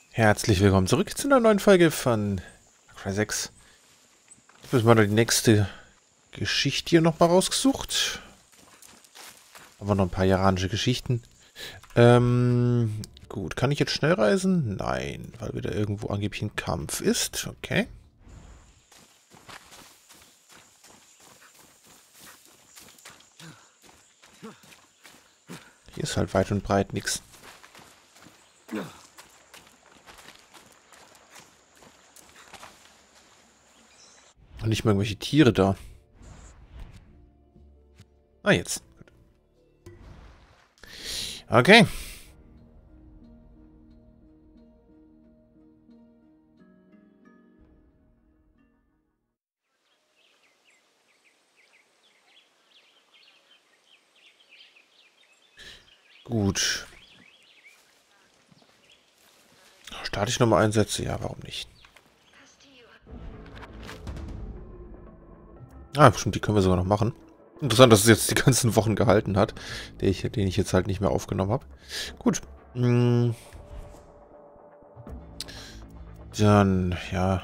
Herzlich willkommen zurück zu einer neuen Folge von Far Cry 6. Ich habe mal die nächste Geschichte hier nochmal rausgesucht. Haben wir noch ein paar iranische Geschichten. Gut, kann ich jetzt schnell reisen? Nein, weil wieder irgendwo angeblich ein Kampf ist. Okay. Hier ist halt weit und breit nichts. Und nicht mal irgendwelche Tiere da. Ah, jetzt. Okay. Gut. Starte ich nochmal Einsätze? Ja, warum nicht? Ah, bestimmt, die können wir sogar noch machen. Interessant, dass es jetzt die ganzen Wochen gehalten hat, den ich jetzt halt nicht mehr aufgenommen habe. Gut. Dann, ja.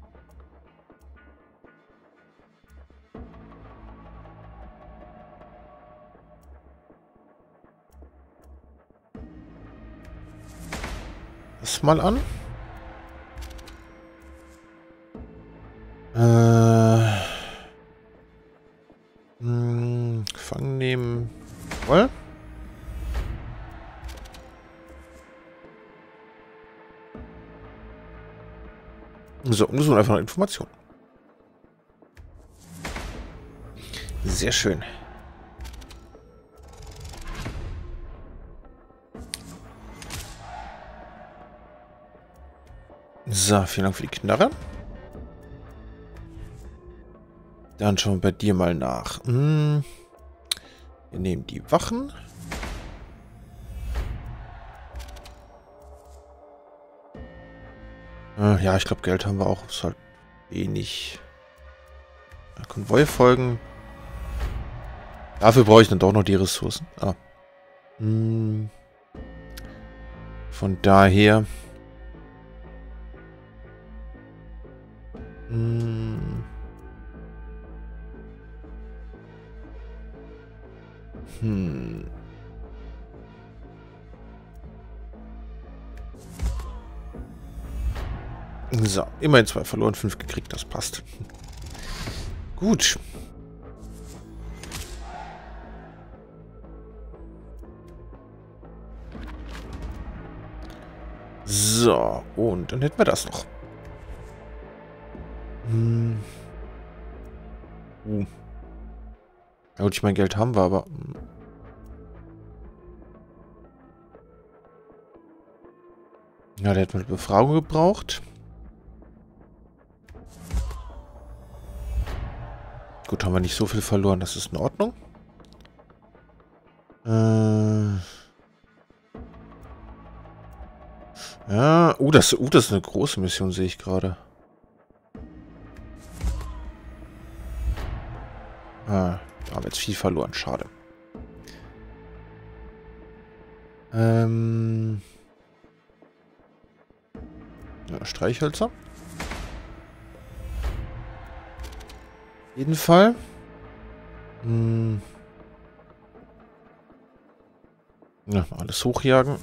Das mal an. Gefangen nehmen. Jawohl. So, und das sind einfach eine Information. Sehr schön. So, vielen Dank für die Knarre. Dann schauen wir bei dir mal nach. Wir nehmen die Wachen. Ja, ich glaube, Geld haben wir auch. Ist halt wenig. Konvoi folgen. Dafür brauche ich dann doch noch die Ressourcen. Ah. Von daher. So, immerhin 2 verloren, 5 gekriegt, das passt. Gut. So, und dann hätten wir das noch. Ja gut, ich mein Geld haben wir, aber... Ja, der hat eine Befragung gebraucht. Gut, haben wir nicht so viel verloren, das ist in Ordnung. Ja, das ist eine große Mission, sehe ich gerade. Da haben wir jetzt viel verloren, schade. Ja, Streichhölzer. Jeden Fall. Ja, alles hochjagen.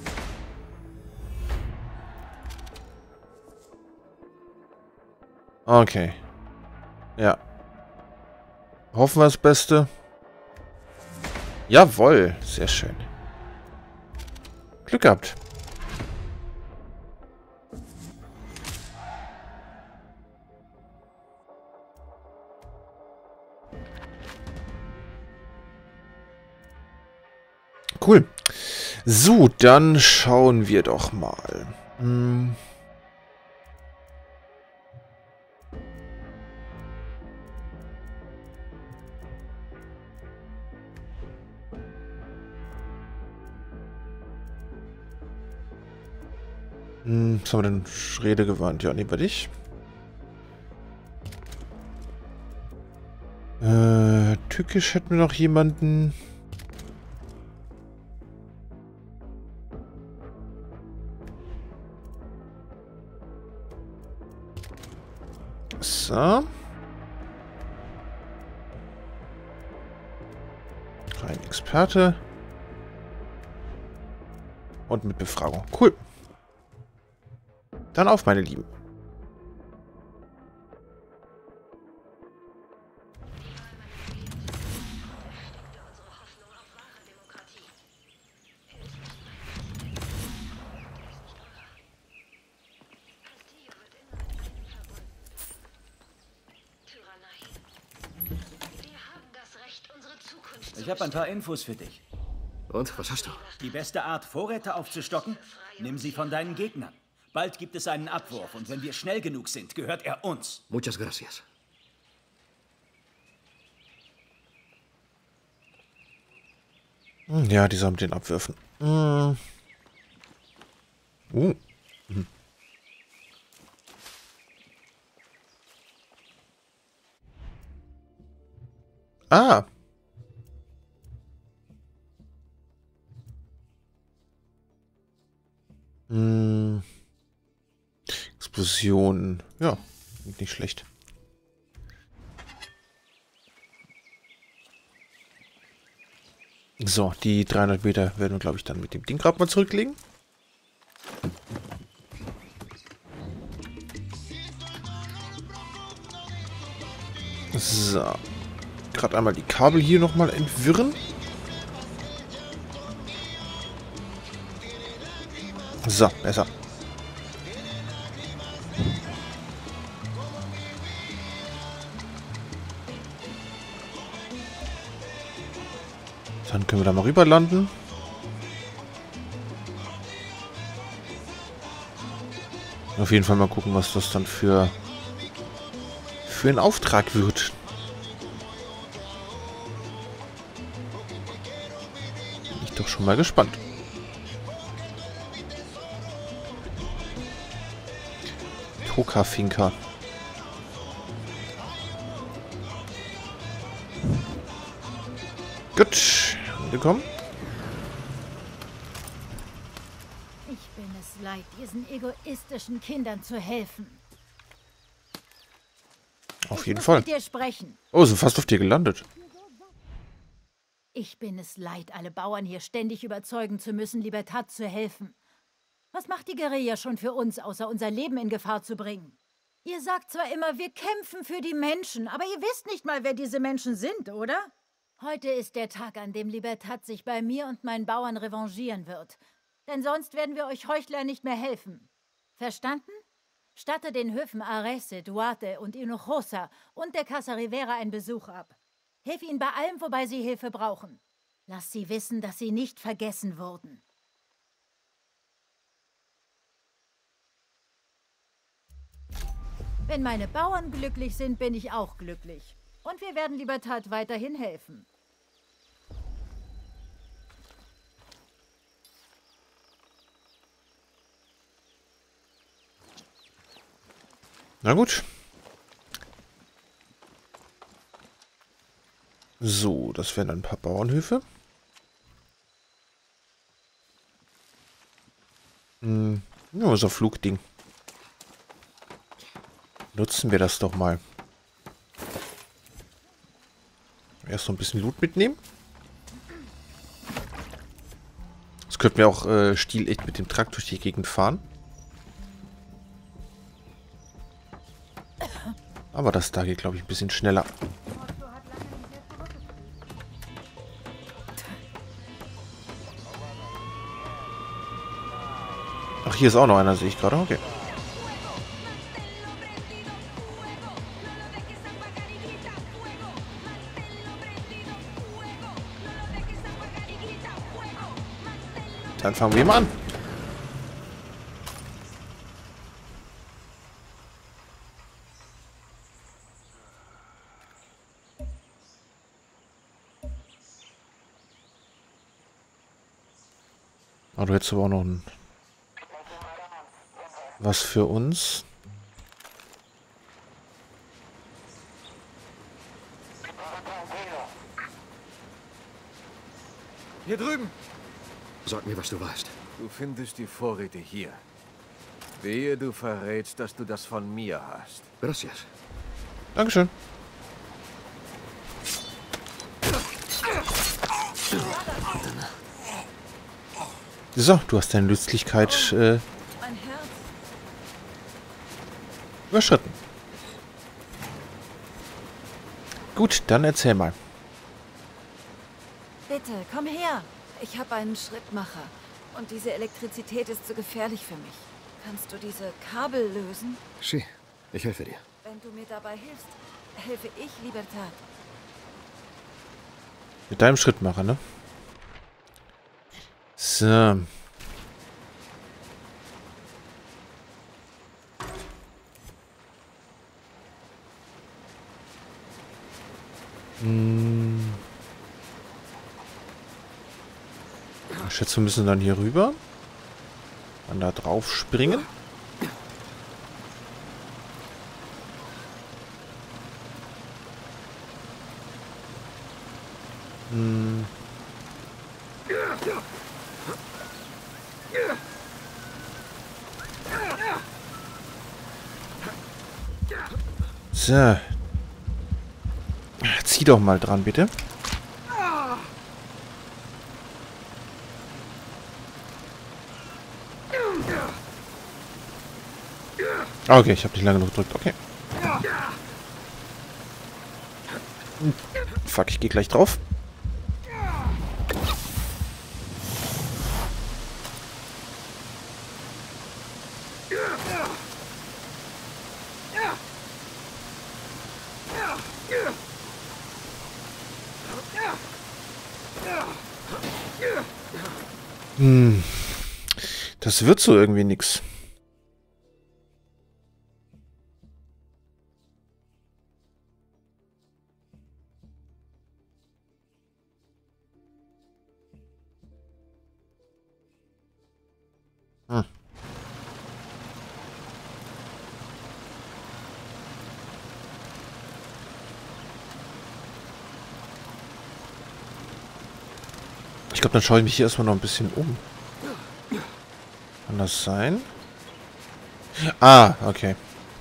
Okay. Ja. Hoffen wir das Beste. Jawohl. Sehr schön. Glück gehabt. Cool. So, dann schauen wir doch mal. Was haben wir denn? Redegewandt. Ja, nehmen wir dich. Tückisch hätten wir noch jemanden. So. Ein Experte. Und mit Befragung. Cool. Dann auf, meine Lieben. Ich habe ein paar Infos für dich. Und, was hast du? Die beste Art, Vorräte aufzustocken? Nimm sie von deinen Gegnern. Bald gibt es einen Abwurf und wenn wir schnell genug sind, gehört er uns. Muchas gracias. Ja, die soll mit den Abwürfen. Mhm. Ah. Explosion. Ja, nicht schlecht. So, die 300 Meter werden wir, glaube ich, dann mit dem Ding gerade mal zurücklegen. So. Gerade einmal die Kabel hier nochmal entwirren. So, besser. Dann können wir da mal rüber landen. Auf jeden Fall mal gucken, was das dann für ein Auftrag wird. Bin ich doch schon mal gespannt. Toka-Finker. Gut, angekommen. Ich bin es leid, diesen egoistischen Kindern zu helfen. Auf jeden Fall. Ich muss mit dir sprechen. Oh, sind fast auf dir gelandet. Ich bin es leid, alle Bauern hier ständig überzeugen zu müssen, Libertad zu helfen. Was macht die Guerilla schon für uns, außer unser Leben in Gefahr zu bringen? Ihr sagt zwar immer, wir kämpfen für die Menschen, aber ihr wisst nicht mal, wer diese Menschen sind, oder? Heute ist der Tag, an dem Libertad sich bei mir und meinen Bauern revanchieren wird. Denn sonst werden wir euch Heuchler nicht mehr helfen. Verstanden? Statte den Höfen Arese, Duarte und Hinojosa und der Casa Rivera einen Besuch ab. Hilf ihnen bei allem, wobei sie Hilfe brauchen. Lass sie wissen, dass sie nicht vergessen wurden. Wenn meine Bauern glücklich sind, bin ich auch glücklich. Und wir werden Libertad weiterhin helfen. Na gut. So, das wären ein paar Bauernhöfe. Ja, unser Flugding. Nutzen wir das doch mal. Erst noch ein bisschen Loot mitnehmen. Das könnten wir auch stilecht mit dem Traktor durch die Gegend fahren. Aber das da geht, glaube ich, ein bisschen schneller. Ach, hier ist auch noch einer, sehe ich gerade. Okay. Dann fangen wir mal an. Ah, du hättest aber auch noch was für uns. Hier drüben. Sag mir, was du weißt. Du findest die Vorräte hier. Wehe, du verrätst, dass du das von mir hast. Gracias. Dankeschön. So, du hast deine Nützlichkeit Mein Herz. überschritten. Gut, dann erzähl mal. Bitte, komm her. Ich habe einen Schrittmacher. Und diese Elektrizität ist zu gefährlich für mich. Kannst du diese Kabel lösen? Sí, ich helfe dir. Wenn du mir dabei hilfst, helfe ich Libertad. Mit deinem Schrittmacher, ne? So. Ich schätze, wir müssen dann hier rüber. Dann da drauf springen. So. Zieh doch mal dran, bitte. Okay, ich habe nicht lange genug gedrückt. Okay. Fuck, ich gehe gleich drauf. Das wird so irgendwie nix. Ich glaube, dann schaue ich mich hier erstmal noch ein bisschen um. Kann das sein? Ah, okay.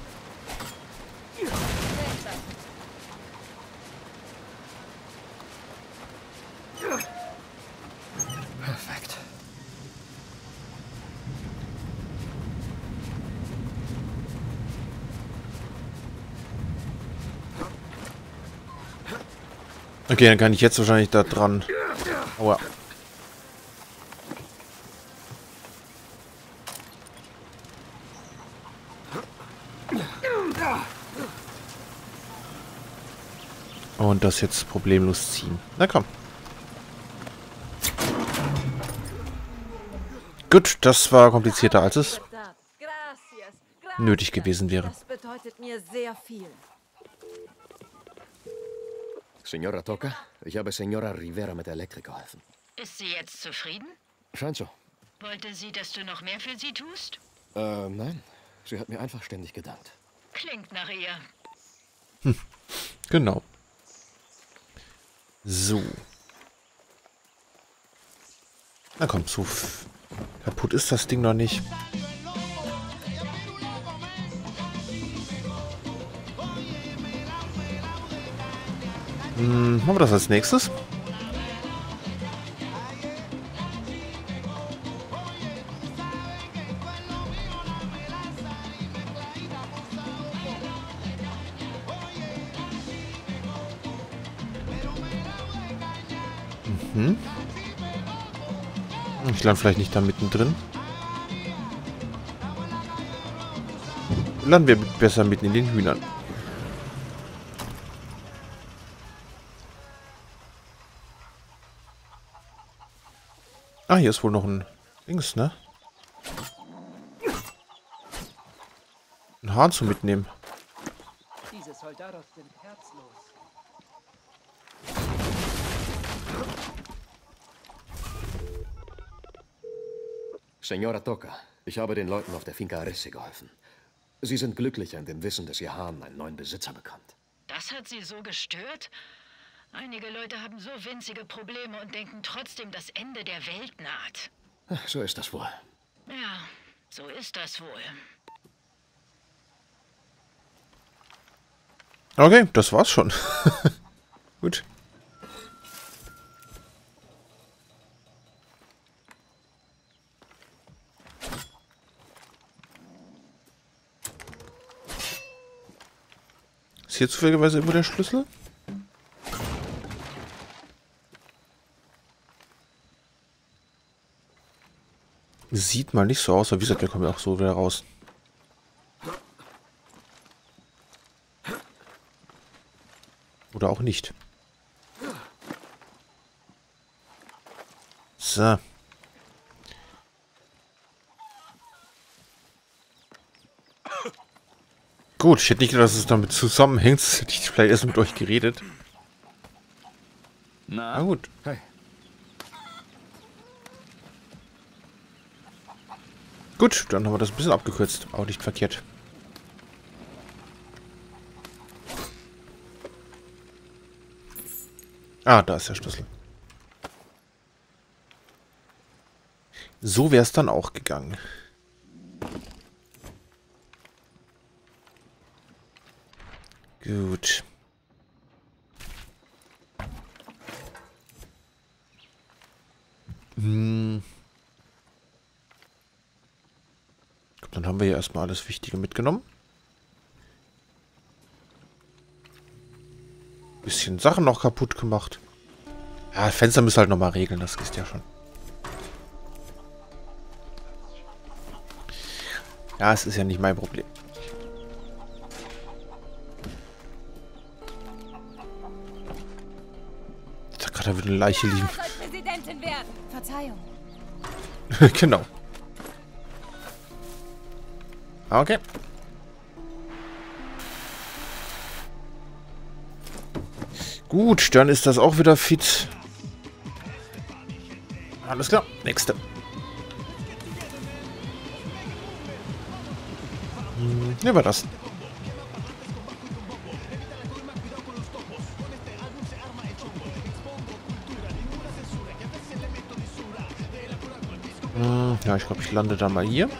Perfekt. Okay, dann kann ich jetzt wahrscheinlich da dran. Aua. Und das jetzt problemlos ziehen. Na komm. Gut, das war komplizierter, als es nötig gewesen wäre. Das bedeutet mir sehr viel. Señora Toca, ich habe Señora Rivera mit der Elektrik geholfen. Ist sie jetzt zufrieden? Scheint so. Wollte sie, dass du noch mehr für sie tust? Nein. Sie hat mir einfach ständig gedankt. Klingt nach ihr. Genau. So. Na komm, so kaputt ist das Ding noch nicht. Machen wir das als nächstes? Ich lande vielleicht nicht da mittendrin. Landen wir besser mitten in den Hühnern. Ah, hier ist wohl noch ein Dings, ne? Ein Hahn zu mitnehmen. Diese Soldados sind herzlos. Señora Toca, ich habe den Leuten auf der Finca Arrece geholfen. Sie sind glücklicher in dem Wissen, dass ihr Hahn einen neuen Besitzer bekommt. Das hat sie so gestört? Einige Leute haben so winzige Probleme und denken trotzdem, das Ende der Welt naht. Ach, so ist das wohl. Ja, So ist das wohl. Okay, das war's schon. Gut. Ist hier zufälligerweise immer der Schlüssel? Sieht mal nicht so aus, aber wie gesagt, wir kommen ja auch so wieder raus. Oder auch nicht. So. Gut, ich hätte nicht gedacht, dass es damit zusammenhängt. Das hätte ich vielleicht erst mit euch geredet. Na gut. Hey. Gut, dann haben wir das ein bisschen abgekürzt. Auch nicht verkehrt. Ah, da ist der Schlüssel. So wäre es dann auch gegangen. Gut. Dann haben wir ja erstmal alles Wichtige mitgenommen. Bisschen Sachen noch kaputt gemacht. Ja, Fenster müssen halt nochmal regeln, das ist ja schon. Ja, es ist ja nicht mein Problem. Da gerade wird eine Leiche liegen. Präsidentin werden. Verzeihung. Genau. Okay. Gut, dann ist das auch wieder fit. Alles klar, nächste. Ne, war das. Ja, ich glaube, ich lande da mal hier.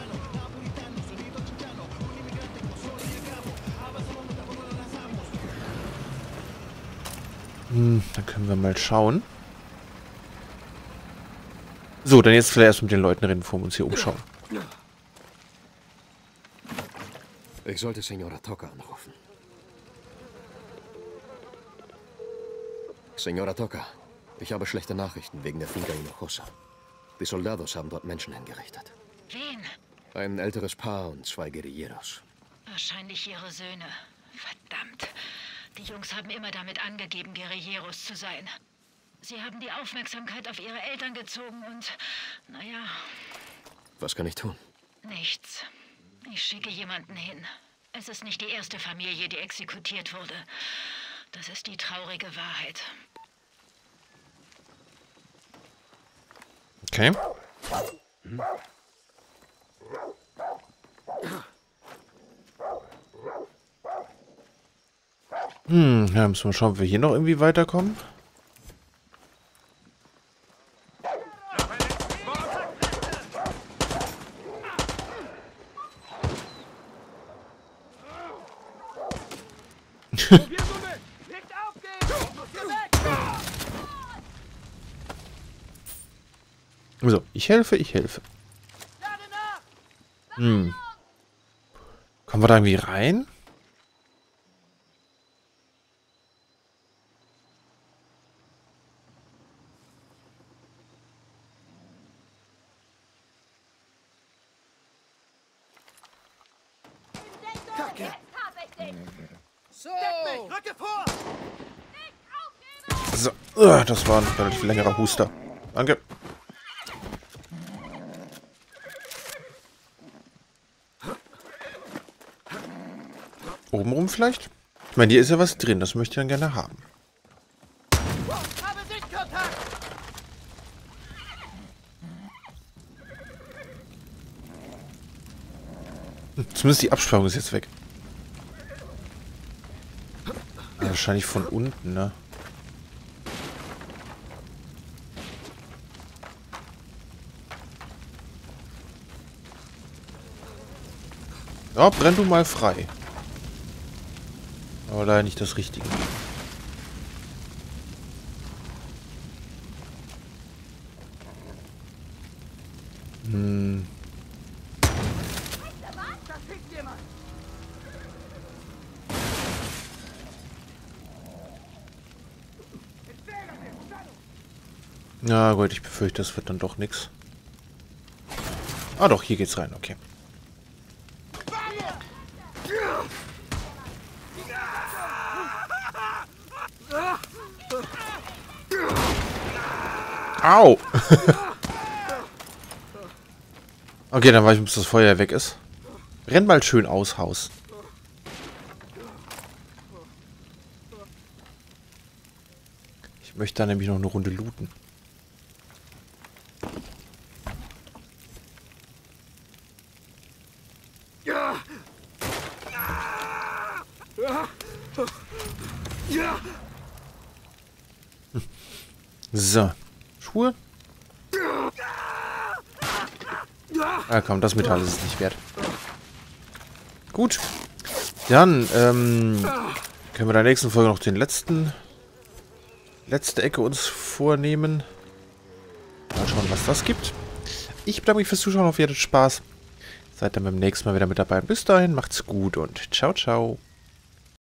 Dann können wir mal schauen. So, dann jetzt vielleicht erst mit den Leuten reden, bevor wir uns hier umschauen. Ich sollte Senora Toca anrufen. Senora Toca, ich habe schlechte Nachrichten wegen der Finca Hinojosa. Die Soldados haben dort Menschen hingerichtet. Wen? Ein älteres Paar und 2 Guerilleros. Wahrscheinlich ihre Söhne. Verdammt. Die Jungs haben immer damit angegeben, Guerilleros zu sein. Sie haben die Aufmerksamkeit auf ihre Eltern gezogen und, naja... Was kann ich tun? Nichts. Ich schicke jemanden hin. Es ist nicht die erste Familie, die exekutiert wurde. Das ist die traurige Wahrheit. Okay. Ja, müssen wir schauen, ob wir hier noch irgendwie weiterkommen. So, ich helfe, ich helfe. Kommen wir da irgendwie rein? So, das war ein relativ längerer Huster. Danke. Obenrum vielleicht? Ich meine, hier ist ja was drin, das möchte ich dann gerne haben. Zumindest die Absperrung ist jetzt weg. Ja, wahrscheinlich von unten, ne? Ja, brenn du mal frei. Aber leider nicht das Richtige. Hm. Na gut, ich befürchte, das wird dann doch nichts. Ah doch, hier geht's rein, okay. Au! Okay, dann weiß ich, bis das Feuer weg ist. Renn mal schön aus, Haus. Ich möchte da nämlich noch eine Runde looten. So. Schuhe? Ah komm, das Metall ist es nicht wert. Gut. Dann, können wir in der nächsten Folge noch den letzte Ecke uns vornehmen. Mal schauen, was das gibt. Ich bedanke mich fürs Zuschauen, hoffe ihr hattet Spaß. Seid dann beim nächsten Mal wieder mit dabei. Bis dahin, macht's gut und ciao, ciao.